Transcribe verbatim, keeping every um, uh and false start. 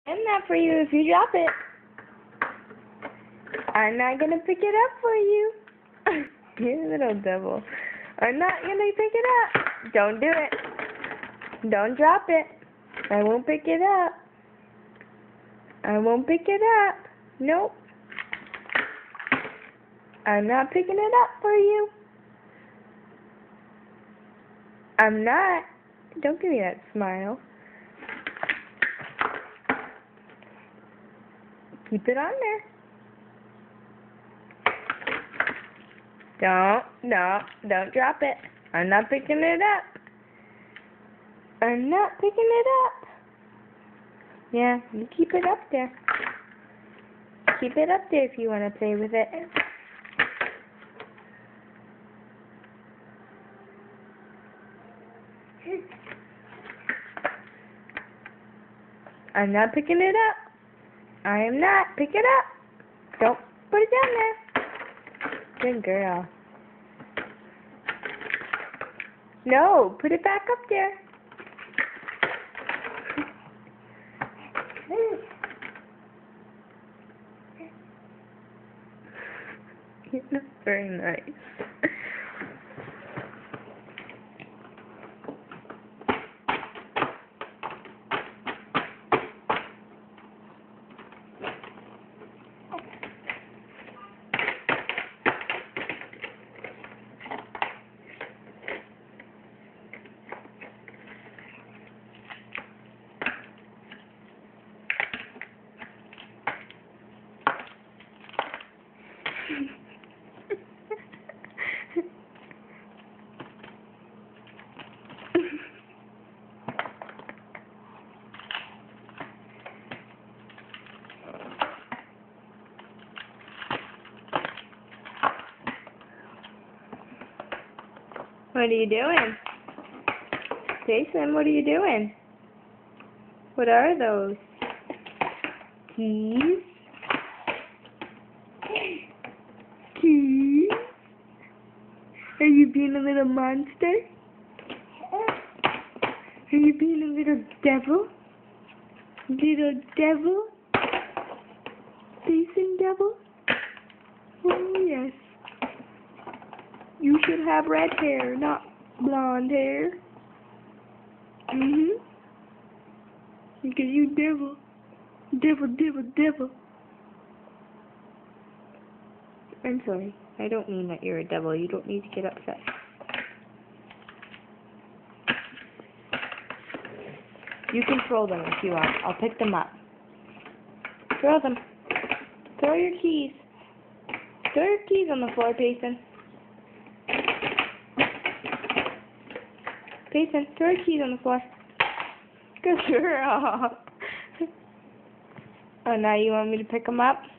I'm not for you if you drop it. I'm not gonna pick it up for you. You little devil. I'm not gonna pick it up. Don't do it. Don't drop it. I won't pick it up. I won't pick it up. Nope. I'm not picking it up for you. I'm not. Don't give me that smile. Keep it on there. Don't, no, don't drop it. I'm not picking it up. I'm not picking it up. Yeah, you keep it up there. Keep it up there if you want to play with it. I'm not picking it up. I am not. Pick it up. Don't put it down there. Good girl. No, put it back up there. You're not very nice. What are you doing? Jason, what are you doing? What are those? Keys? Keys? Are you being a little monster? Are you being a little devil? Little devil? Jason devil? Oh, yes. You should have red hair, not blonde hair. Mm-hmm. Because you devil. Devil, devil, devil. I'm sorry. I don't mean that you're a devil. You don't need to get upset. You can throw them if you want. I'll pick them up. Throw them. Throw your keys. Throw your keys on the floor, Payson. Payson, throw your keys on the floor. Good girl. Oh, now you want me to pick them up?